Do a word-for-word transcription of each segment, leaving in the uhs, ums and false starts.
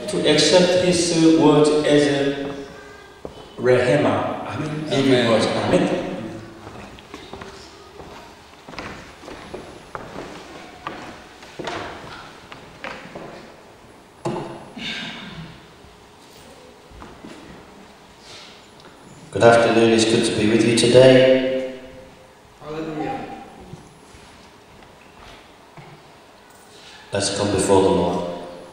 to accept His uh, word as a rehema. I mean, living word. Amen. Good afternoon, it's good to be with you today. Hallelujah. Let's come before the Lord.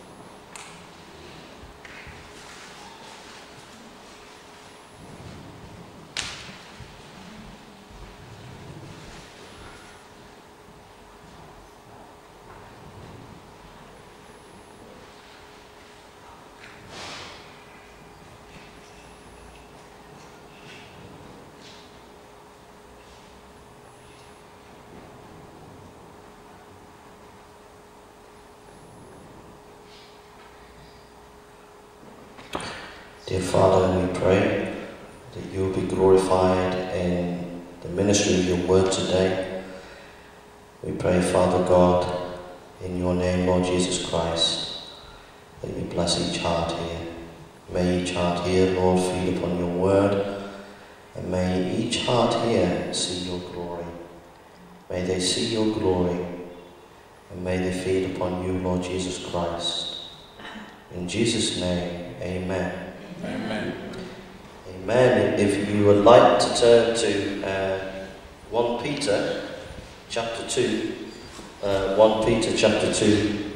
Dear Father, we pray that you will be glorified in the ministry of your word today. We pray, Father God, in your name, Lord Jesus Christ, that you bless each heart here. May each heart here, Lord, feed upon your word, and may each heart here see your glory. May they see your glory, and may they feed upon you, Lord Jesus Christ. In Jesus' name, amen. Amen. Amen. If you would like to turn to uh, First Peter chapter two, uh, First Peter chapter two.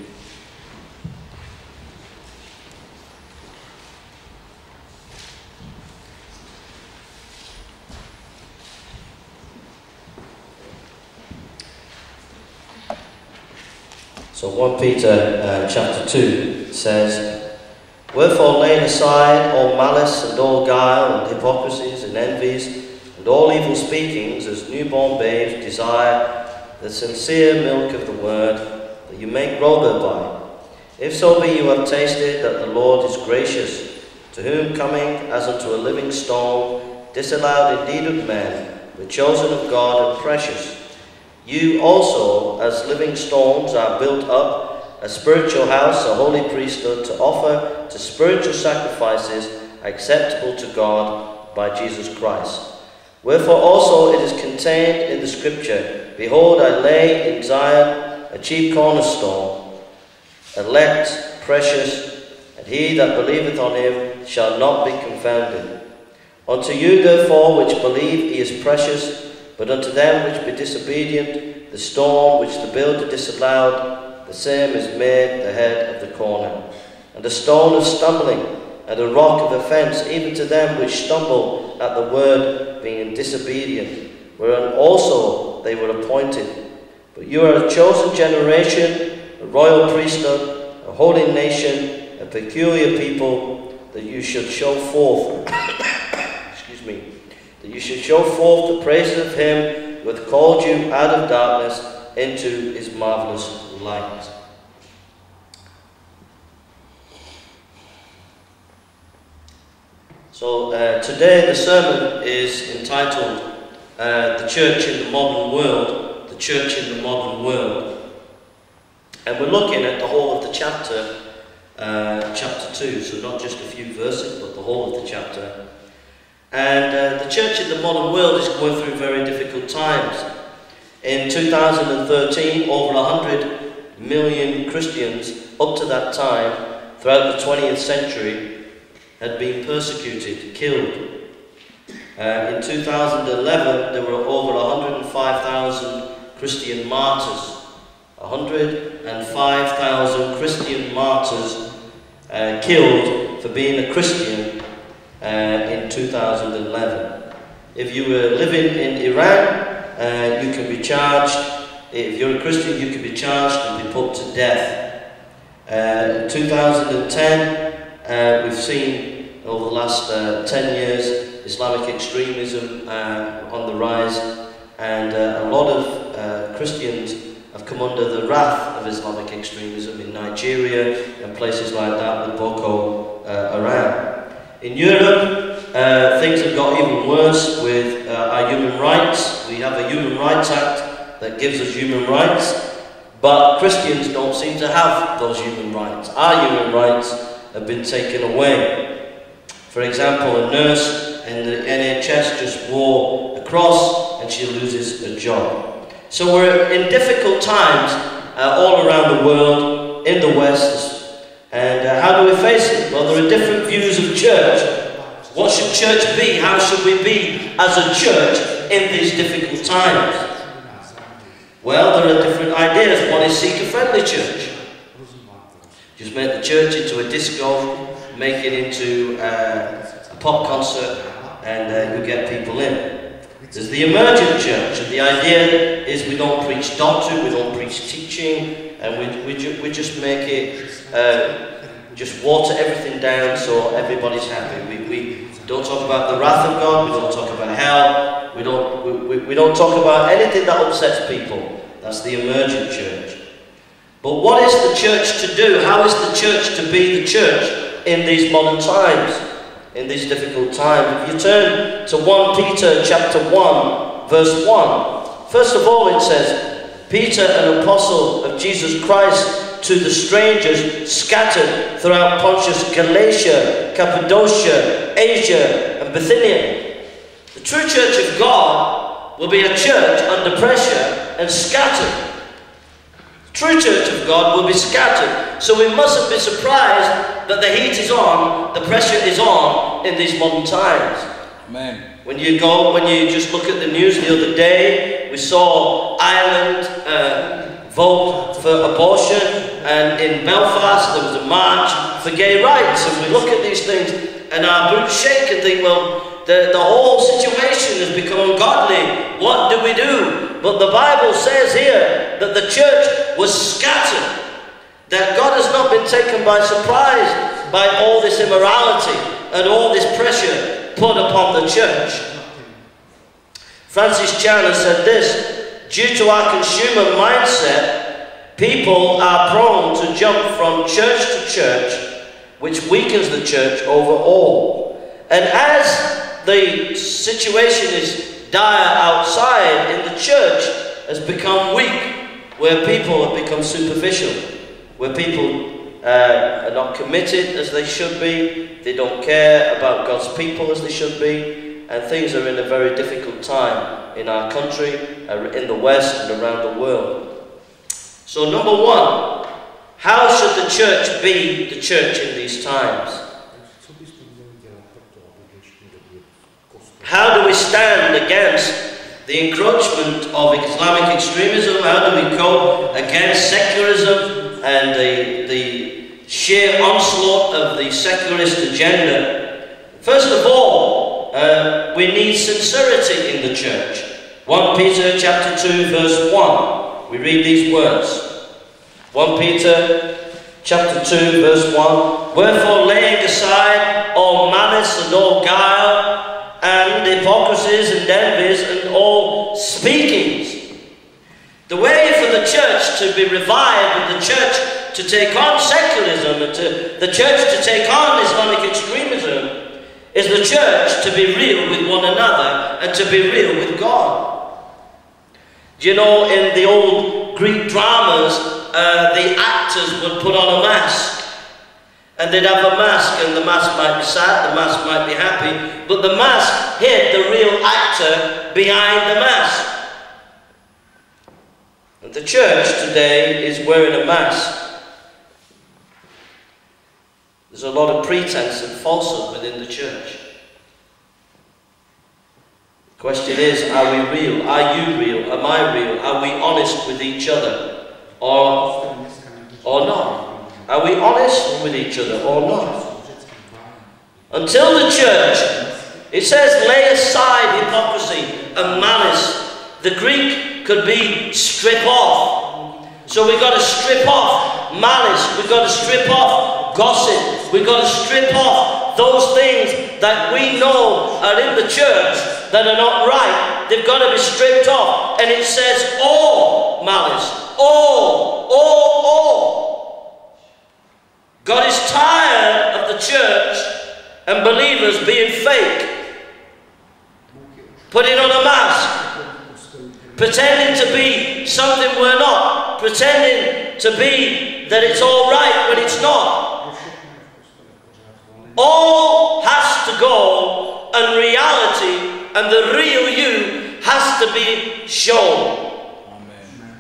So First Peter uh, chapter two says, "Wherefore laying aside all malice and all guile and hypocrisies and envies and all evil speakings, as newborn babes desire the sincere milk of the word, that you may grow thereby. If so be you have tasted that the Lord is gracious, to whom coming as unto a living stone, disallowed indeed of men, but chosen of God and precious, you also as living stones are built up a spiritual house, a holy priesthood, to offer to spiritual sacrifices acceptable to God by Jesus Christ. Wherefore also it is contained in the Scripture, Behold, I lay in Zion a chief cornerstone, elect, precious, and he that believeth on him shall not be confounded. Unto you therefore which believe he is precious, but unto them which be disobedient, the stone which the builder disallowed, the same is made the head of the corner, and a stone of stumbling, and a rock of offence, even to them which stumble at the word, being disobedient, wherein also they were appointed. But you are a chosen generation, a royal priesthood, a holy nation, a peculiar people, that you should show forth, excuse me, that you should show forth the praises of him who hath called you out of darkness into his marvellous light." So uh, today the sermon is entitled uh, The Church in the Modern World, The Church in the Modern World. And we're looking at the whole of the chapter, uh, chapter two, so not just a few verses, but the whole of the chapter. And uh, the church in the modern world is going through very difficult times. In two thousand thirteen, over one hundred million Christians up to that time, throughout the twentieth century, had been persecuted, killed. Uh, in two thousand eleven, there were over one hundred five thousand Christian martyrs. one hundred five thousand Christian martyrs uh, killed for being a Christian uh, in two thousand eleven. If you were living in Iran, uh, you can be charged. If you're a Christian, you can be charged and be put to death. Uh, in two thousand ten, uh, we've seen over the last uh, ten years Islamic extremism uh, on the rise, and uh, a lot of uh, Christians have come under the wrath of Islamic extremism in Nigeria and places like that with Boko uh, Haram. In Europe, uh, things have got even worse with uh, our human rights. We have a Human Rights Act that gives us human rights, but Christians don't seem to have those human rights. Our human rights have been taken away. For example, a nurse in the N H S just wore a cross and she loses a job. So we're in difficult times uh, all around the world, in the West. And uh, how do we face it? Well, there are different views of church. What should church be? How should we be as a church in these difficult times? Well, there are different ideas. One is seeker-friendly church. Just make the church into a disco, make it into uh, a pop concert, and uh, you get people in. There's the emergent church, and the idea is we don't preach doctrine, we don't preach teaching, and we, we, ju we just make it, uh, just water everything down so everybody's happy. We, we don't talk about the wrath of God, we don't talk about hell, we don't, we, we, we don't talk about anything that upsets people. That's the emergent church. But what is the church to do? How is the church to be the church in these modern times, in these difficult times? If you turn to First Peter chapter one, verse one, first of all it says, Peter, an apostle of Jesus Christ, to the strangers scattered throughout Pontus, Galatia, Cappadocia, Asia, and Bithynia. The true church of God will be a church under pressure and scattered. The true church of God will be scattered. So we mustn't be surprised that the heat is on, the pressure is on in these modern times. Amen. When you go, when you just look at the news the other day, we saw Ireland uh, vote for abortion, and in Belfast there was a march for gay rights, and we look at these things and our boots shake and think, well, the, the whole situation has become ungodly. What do we do? But the Bible says here that the church was scattered, that God has not been taken by surprise by all this immorality and all this pressure put upon the church. Francis Chan has said this: due to our consumer mindset, people are prone to jump from church to church, which weakens the church overall. And as the situation is dire outside, in the church has become weak, where people have become superficial, where people uh, are not committed as they should be, they don't care about God's people as they should be, and things are in a very difficult time in our country, uh, in the West and around the world. So number one, how should the church be the church in these times? How do we stand against the encroachment of Islamic extremism? How do we go against secularism and the, the sheer onslaught of the secularist agenda? First of all, uh, we need sincerity in the church. First Peter chapter two verse one. We read these words. First Peter chapter two verse one. Wherefore, laying aside all malice and all guile, and hypocrisies and envies and all speakings. The way for the church to be revived and the church to take on secularism and to, the church to take on Islamic extremism is the church to be real with one another and to be real with God. Do you know, in the old Greek dramas, uh, the actors would put on a mask. And they'd have a mask, and the mask might be sad, the mask might be happy, but the mask hid the real actor behind the mask. And the church today is wearing a mask. There's a lot of pretense and falsehood within the church. The question is, are we real? Are you real? Am I real? Are we honest with each other? Or, or not? Are we honest with each other or not? Until the church, it says, lay aside hypocrisy and malice. The Greek could be strip off. So we've got to strip off malice. We've got to strip off gossip. We've got to strip off those things that we know are in the church that are not right. They've got to be stripped off. And it says all malice. All, all, all. God is tired of the church and believers being fake, putting on a mask, pretending to be something we're not, pretending to be that it's all right when it's not. to go, and reality and the real you has to be shown. Amen.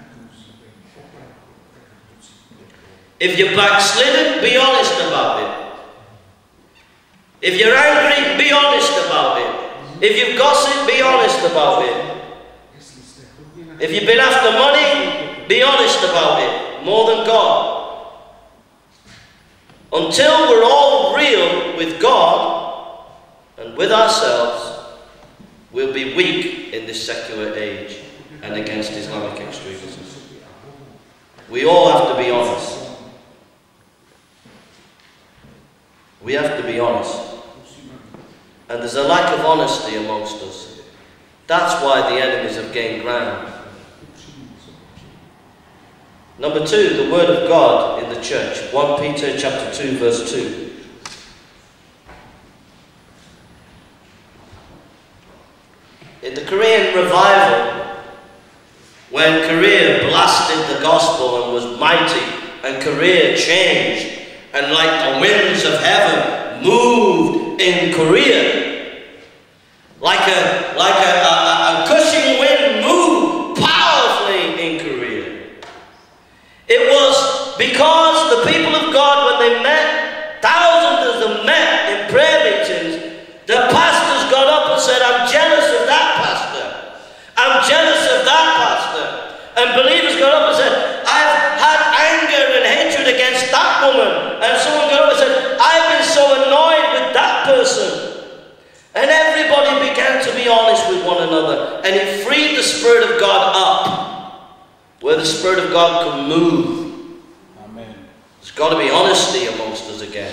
If you're backslidden, be honest about it. If you're angry, be honest about it. If you've gossiped, be honest about it. If you've been after money, be honest about it, more than God. Until we're all real with God and with ourselves, we'll be weak in this secular age and against Islamic extremism. We all have to be honest. We have to be honest. And there's a lack of honesty amongst us. That's why the enemies have gained ground. Number two, the Word of God in the church. First Peter chapter two, verse two. In the Korean revival, when Korea blasted the gospel and was mighty, and Korea changed, and like the winds of heaven moved in Korea, like a like a, a, a gushing wind moved powerfully in Korea. It was because the people of God, when they met, thousands of them met in prayer meetings, the pastors got up and said, I'm jealous of that pastor. I'm jealous of that pastor. And believers got up and said, I've had anger and hatred against that woman. And someone got up and said, I've been so annoyed with that person. And everybody began to be honest with one another. And it freed the Spirit of God up, where the Spirit of God can move. Amen. There's got to be honesty amongst us again.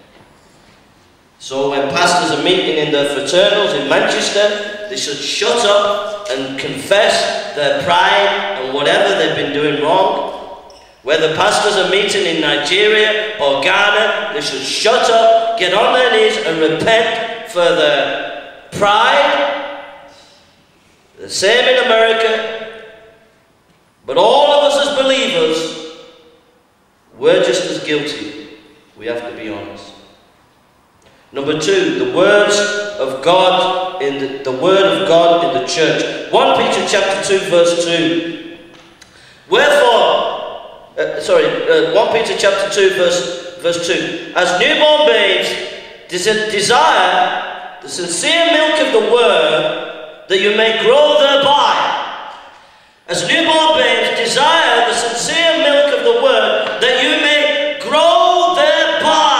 So when pastors are meeting in their fraternals in Manchester, they should shut up and confess their pride and whatever they've been doing wrong. Whether pastors are meeting in Nigeria or Ghana, they should shut up, get on their knees and repent for their pride. The same in America. But all of us as believers, we're just as guilty. We have to be honest. Number two, the words of God in the, the word of God in the church. First Peter chapter two, verse two. Wherefore, uh, sorry, uh, First Peter chapter two, verse verse two. As newborn babes des- desire the sincere milk of the word, that you may grow thereby. As newborn babes desire the sincere milk of the word, that you may grow thereby.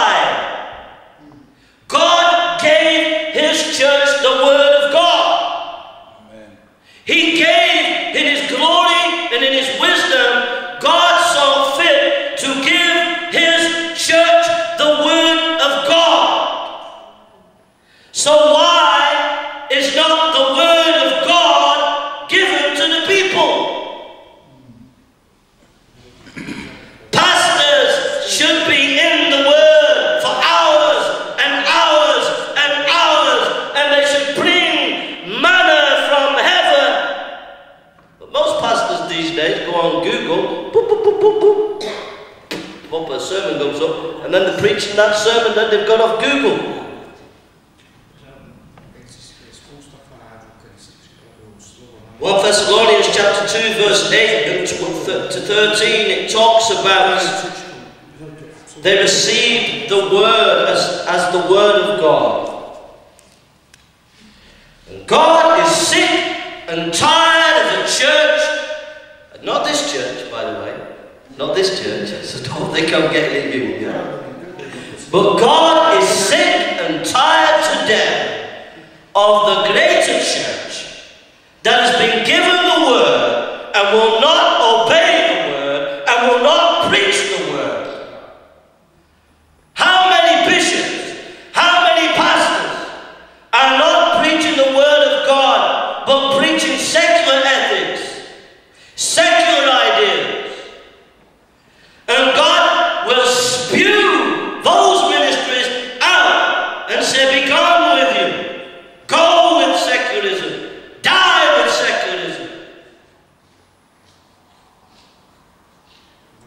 God gave His church the Word of God. Amen. He gave in His glory and in His wisdom, God saw fit to give His church the Word of God. So why is not the Word of God given to the people? Pastors should be in the Word for hours and hours and hours, and they should bring manna from heaven. But most pastors these days go on Google, boop, boop, boop, boop, boop, boop, a sermon comes up, and then they're preaching that sermon that they've got off Google. First Thessalonians chapter two, verse eight to thirteen, it talks about they received the word as, as the word of God. And God is sick and tired of the church, not this church, by the way, not this church, so don't think I'm getting at you. Yeah? But God is sick and tired to death of the greater church that has been given the word and will not obey the word and will not preach the word. How many bishops, how many pastors are not preaching the word of God, but preaching secular ethics, secular ideas? And God will spew those ministries out and say, be gone with you. Go with secularism. Die with secularism.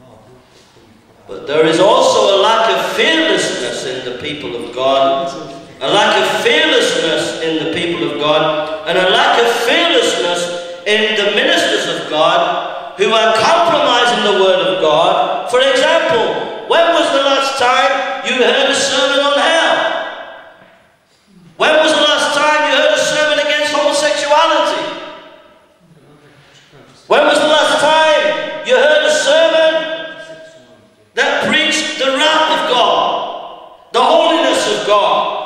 But there is also a lack of fearlessness in the people of God. a lack of fearlessness in the people of God, and a lack of fearlessness in the ministers of God who are compromising the Word of God. For example, when was the last time you heard a sermon on hell? When was the last time you heard a sermon against homosexuality? When was the last time you heard a sermon that preached the wrath of God, the holiness of God?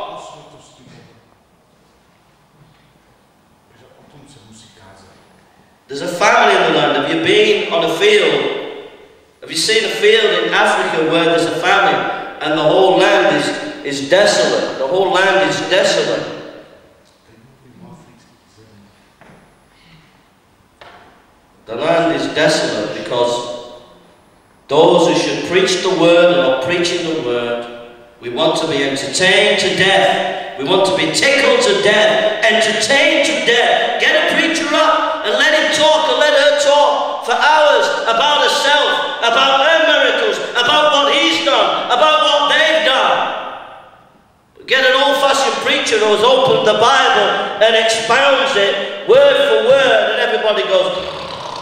There's a famine in the land. Have you been on a field? Have you seen a field in Africa where there's a famine and the whole land is, is desolate? The whole land is desolate. The land is desolate because those who should preach the word are not preaching the word. We want to be entertained to death. We want to be tickled to death, entertained to death. Get a preacher up and let him talk and let her talk for hours about herself, about her miracles, about what he's done, about what they've done. Get an old-fashioned preacher who has opened the Bible and expounds it word for word, and everybody goes...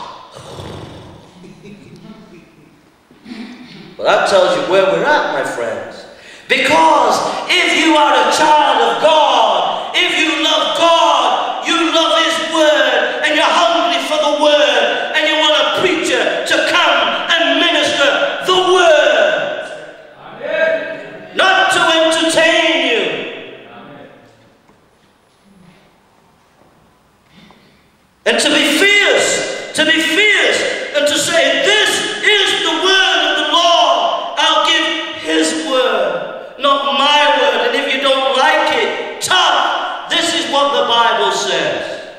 Well, that tells you where we're at, my friends. Because if you are a child of God, if you love God, you love His Word, and you're hungry for the Word, and you want a preacher to come and minister the Word. Amen. Not to entertain you. Amen. And to be fierce, to be fierce, and to say, this is the Word of the Lord. I'll give His Word, not my word. And if you don't like it, tough. This is what the Bible says.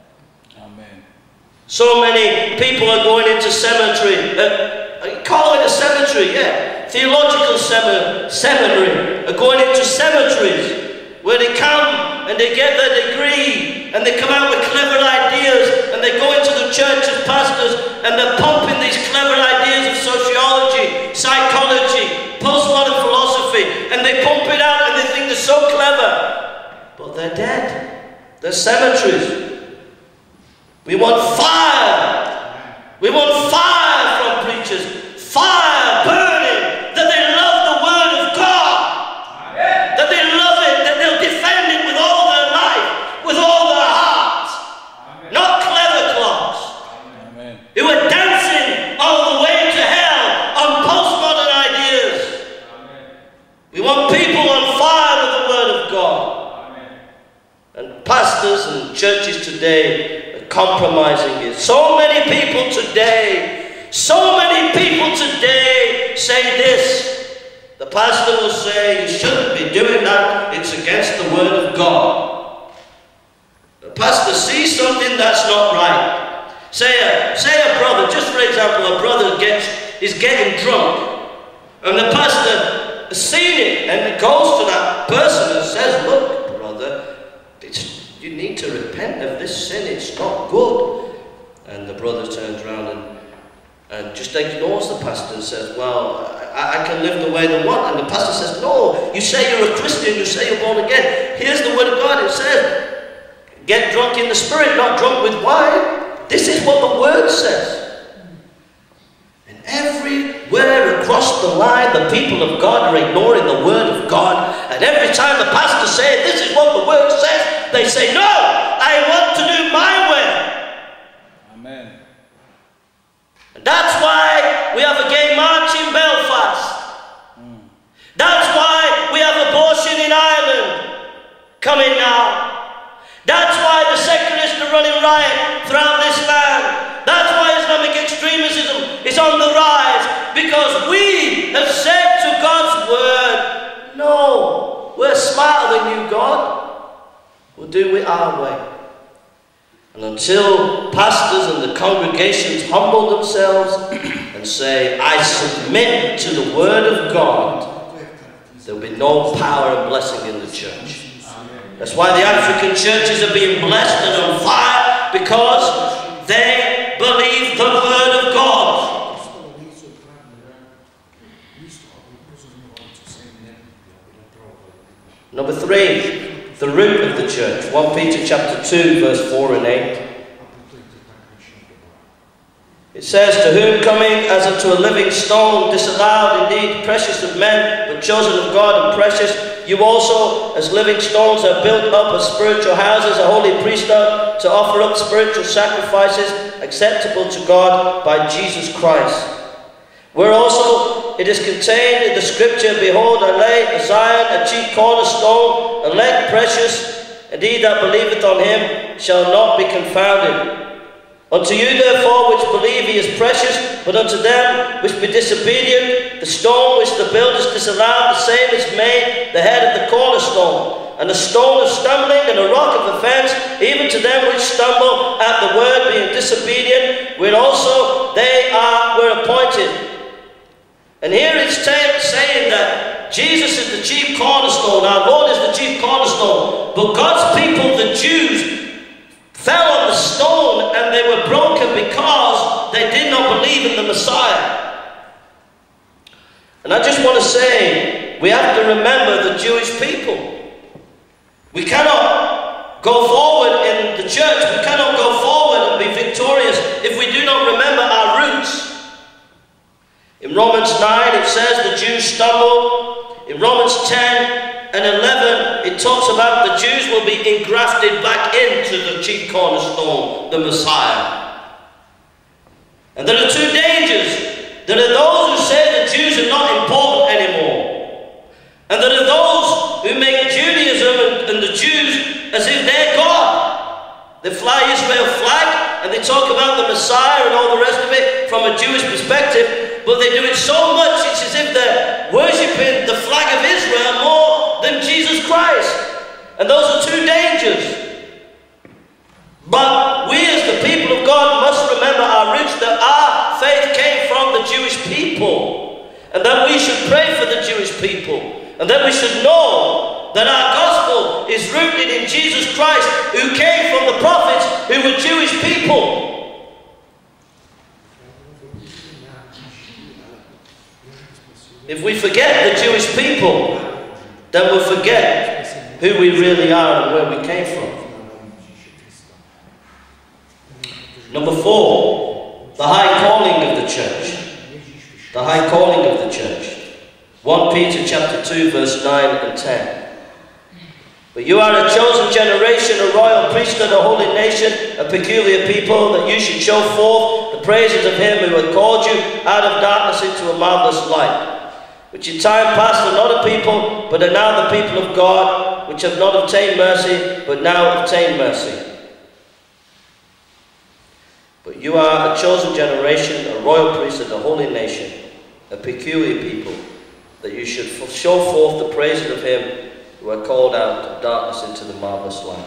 Amen. So many people are going into cemetery. Uh, call it a cemetery, yeah. Theological sem seminary are going into cemeteries where they come and they get their degree and they come out with clever ideas and they go into the church as pastors and they're pumping these clever ideas of sociology, psychology, postmodern philosophy, and they pump it out and they think they're so clever. But they're dead. They're cemeteries. We want fire. We want fire from preachers. Fire burning, that they love the Word of God. Amen. That they love it, that they'll defend it with all their life, with all their heart. Amen. Not clever clocks. Amen. Who are dancing all the way to hell on postmodern ideas. Amen. We want people on fire with the Word of God. Amen. And pastors and churches today are compromising it. So many people today So many people today say this. The pastor will say, you shouldn't be doing that. It's against the Word of God. The pastor sees something that's not right. Say a, say a brother, just for example, a brother gets is getting drunk. And the pastor has seen it and goes to that person and says, look, brother, it's, you need to repent of this sin. It's not good. And the brother turns around and And just ignores the pastor and says, well, I, I can live the way they want. And the pastor says, no, you say you're a Christian, you say you're born again. Here's the Word of God. It says, get drunk in the Spirit, not drunk with wine. This is what the Word says. And everywhere across the line, the people of God are ignoring the Word of God. And every time the pastor says, this is what the Word says, they say, no, I want to do my way. Amen. And that's why we have a gay march in Belfast. Mm. That's why we have abortion in Ireland coming now. That's why the secularists are running riot throughout this land. That's why Islamic extremism is on the rise. Because we have said to God's Word, no, we're smarter than you, God. We'll do it our way. And until pastors and the congregations humble themselves and say, I submit to the Word of God, there will be no power and blessing in the church. That's why the African churches are being blessed and on fire, because they believe the Word of God. Number three, the root of the church. First Peter chapter two, verse four and eight. It says, to whom coming as unto a living stone, disallowed indeed, precious of men, but chosen of God and precious, you also, as living stones, are built up as spiritual houses, a holy priesthood, to offer up spiritual sacrifices acceptable to God by Jesus Christ. Where also it is contained in the scripture, behold, I lay a Zion, a chief cornerstone, elect, precious, and he that believeth on him shall not be confounded. Unto you therefore which believe he is precious, but unto them which be disobedient, the stone which the builders disallowed, the same is made the head of the cornerstone, and a stone of stumbling and a rock of offence, even to them which stumble at the word, being disobedient, where also they are were appointed. And here it's saying that Jesus is the chief cornerstone, our Lord is the chief cornerstone, but God's people, the Jews, fell on the stone and they were broken because they did not believe in the Messiah. And I just want to say, we have to remember the Jewish people. We cannot go forward in the church, we cannot go forward and be victorious if we do not remember our roots. In Romans nine it says the Jews stumbled. In Romans ten and eleven, it talks about the Jews will be engrafted back into the chief cornerstone, the Messiah. And there are two dangers. There are those who say the Jews are not important anymore. And there are those who make Judaism and, and the Jews as if they're God. They fly Israel flag and they talk about the Messiah and all the rest of it from a Jewish perspective, but they do it so much it's as if they're worshipping the flag of Israel more than Jesus Christ. And those are two dangers. But we as the people of God must remember our roots, that our faith came from the Jewish people, and that we should pray for the Jewish people, and that we should know that our gospel is rooted in Jesus Christ, who came from the prophets who were Jewish people. If we forget the Jewish people, then we'll forget who we really are and where we came from. Number four, the high calling of the church. The high calling of the church. First Peter chapter two, verse nine and ten. But you are a chosen generation, a royal priesthood, a holy nation, a peculiar people, that you should show forth the praises of him who had called you out of darkness into a marvelous light, which in time past were not a people, but are now the people of God, which have not obtained mercy, but now obtain mercy. But you are a chosen generation, a royal priesthood, a holy nation, a peculiar people, that you should show forth the praises of him who are called out of darkness into the marvelous light.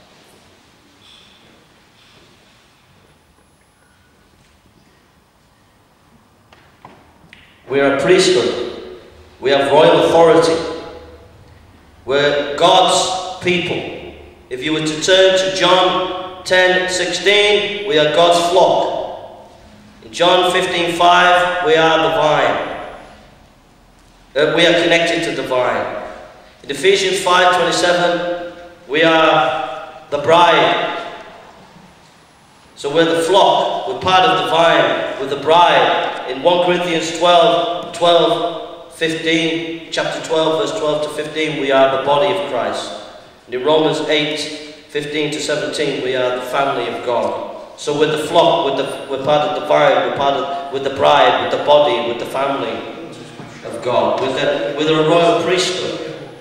We are a priesthood. We have royal authority. We're God's people. If you were to turn to John ten sixteen, we are God's flock. In John fifteen five, we are the vine. Uh, we are connected to the vine. In Ephesians five twenty-seven, we are the bride. So we're the flock, we're part of the vine, we're the bride. In First Corinthians twelve, twelve, fifteen, chapter twelve, verse twelve to fifteen, we are the body of Christ. And in Romans eight, fifteen to seventeen, we are the family of God. So we're the flock, we're, the, we're part of the vine, we're part of, we're the bride, we're the body, we're the family of God. We're the, we're the royal priesthood.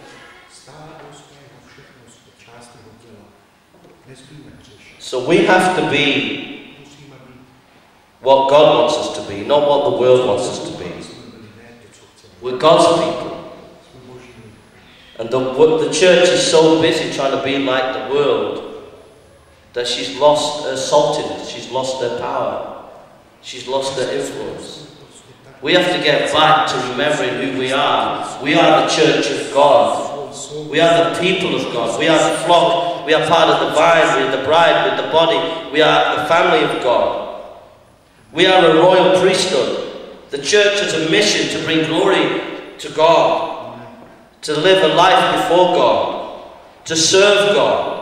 So we have to be what God wants us to be, not what the world wants us to be. We're God's people. And the, the church is so busy trying to be like the world that she's lost her saltiness, she's lost her power, she's lost her influence. We have to get back to remembering who we are. We are the church of God. We are the people of God. We are the flock. We are part of the vine. We are the bride. We are the body. We are the family of God. We are a royal priesthood. The church has a mission to bring glory to God, to live a life before God, to serve God.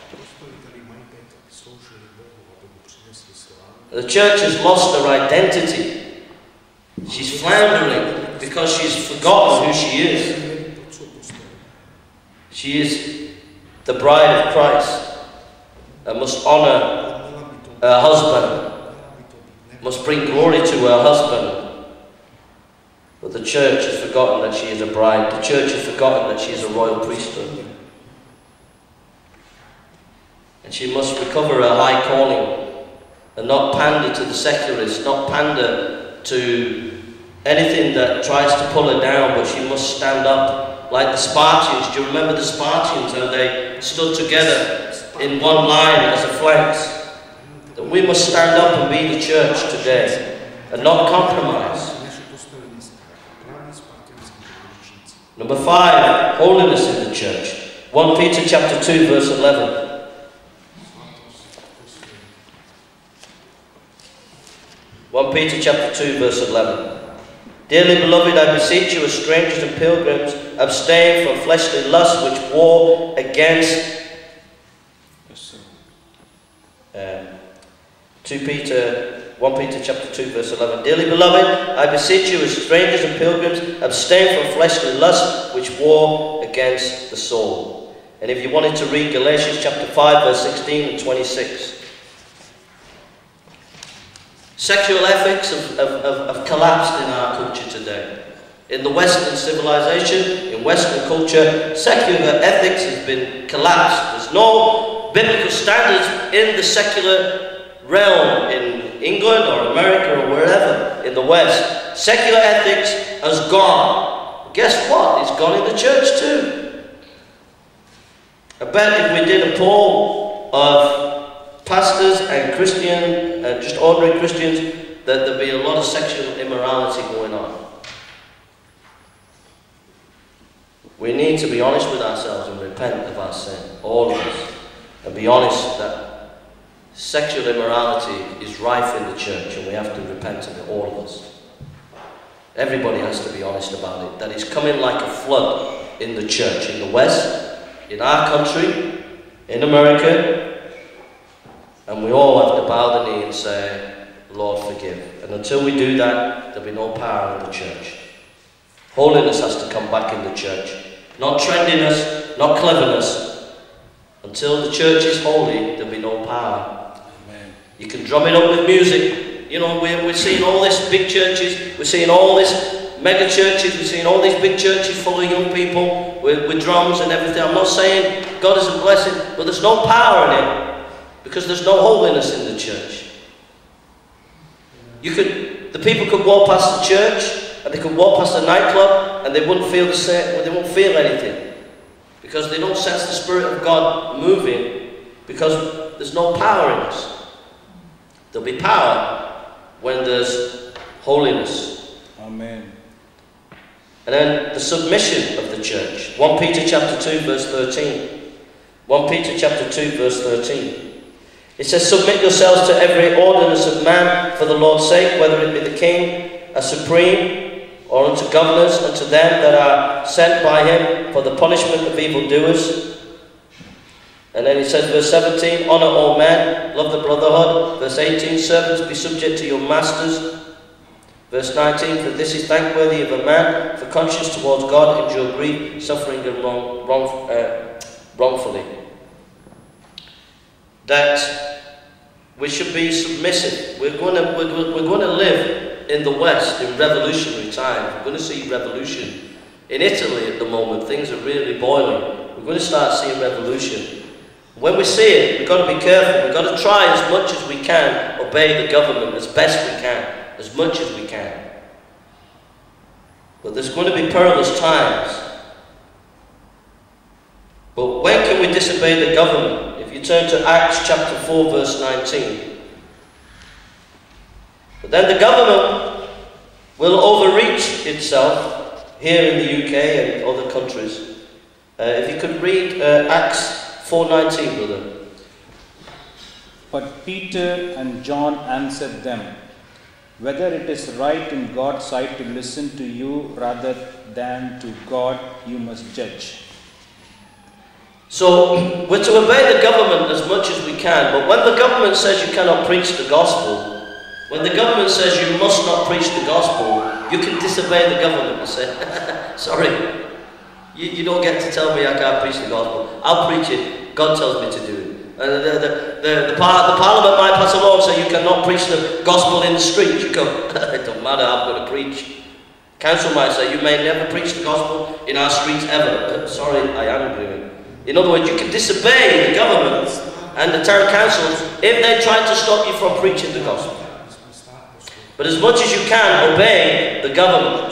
The church has lost her identity. She's floundering because she's forgotten who she is. She is the bride of Christ and must honour her husband, must bring glory to her husband. But the church has forgotten that she is a bride. The church has forgotten that she is a royal priesthood. And she must recover her high calling and not pander to the secularists, not pander to anything that tries to pull her down, but she must stand up like the Spartans. Do you remember the Spartans, how they stood together in one line as a flanks? That we must stand up and be the church today and not compromise. Number five, holiness in the church. First Peter chapter two verse eleven. First Peter chapter two verse eleven. Dearly beloved, I beseech you as strangers and pilgrims, abstain from fleshly lusts which war against um, two Peter, First Peter chapter two verse eleven. Dearly beloved, I beseech you as strangers and pilgrims, abstain from fleshly lusts which war against the soul. And if you wanted to read Galatians chapter five verse sixteen and twenty-six. Sexual ethics have, have, have collapsed in our culture today. In the Western civilization, in Western culture, secular ethics has been collapsed. There's no biblical standards in the secular realm in England or America or wherever in the West. Secular ethics has gone. Guess what? It's gone in the church too. I bet if we did a poll of pastors and Christian, uh, just ordinary Christians, that there'd be a lot of sexual immorality going on. We need to be honest with ourselves and repent of our sin, all of us, and be honest that sexual immorality is rife in the church and we have to repent of it, all of us. Everybody has to be honest about it, that it's coming like a flood in the church, in the West, in our country, in America. And we all have to bow the knee and say, Lord, forgive. And until we do that, there'll be no power in the church. Holiness has to come back in the church. Not trendiness, not cleverness. Until the church is holy, there'll be no power. Amen. You can drum it up with music. You know, we're, we're seeing all these big churches. We're seeing all these mega churches. We're seeing all these big churches full of young people with, with drums and everything. I'm not saying God is a blessing, but there's no power in it. Because there's no holiness in the church. You could, the people could walk past the church, and they could walk past a nightclub, and they wouldn't feel the same. They won't feel anything, because they don't sense the Spirit of God moving, because there's no power in us. There'll be power when there's holiness. Amen. And then the submission of the church. First Peter chapter two verse thirteen. First Peter chapter two verse thirteen. It says, submit yourselves to every ordinance of man for the Lord's sake, whether it be the king, a supreme, or unto governors, unto them that are sent by him for the punishment of evildoers. And then it says, verse seventeen, honour all men, love the brotherhood. Verse eighteen, servants, be subject to your masters. Verse nineteen, for this is thankworthy of a man, for conscience towards God endure grief, suffering and wrong, wrong, uh, wrongfully. That we should be submissive. We're going to we're, we're going to live in the West in revolutionary times. We're going to see revolution in Italy at the moment. Things are really boiling. We're going to start seeing revolution. When we see it, we've got to be careful. We've got to try as much as we can obey the government as best we can, as much as we can. But there's going to be perilous times. But when can we disobey the government? If you turn to Acts chapter four verse nineteen. But then the government will overreach itself here in the U K and other countries. Uh, if you could read uh, Acts four nineteen, brother. But Peter and John answered them, whether it is right in God's sight to listen to you rather than to God, you must judge. So, we're to obey the government as much as we can, but when the government says you cannot preach the gospel, when the government says you must not preach the gospel, you can disobey the government and say, sorry, you, you don't get to tell me I can't preach the gospel. I'll preach it. God tells me to do it. Uh, the, the, the, the, par the parliament might pass a law and say you cannot preach the gospel in the street. You go, it don't matter, I'm going to preach. Council might say you may never preach the gospel in our streets ever. Sorry, I am agreeing. In other words, you can disobey the government and the town councils if they try to stop you from preaching the gospel. But as much as you can, obey the government.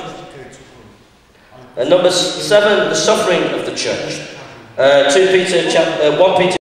And number seven, the suffering of the church. Uh, two Peter, chapter, uh, one Peter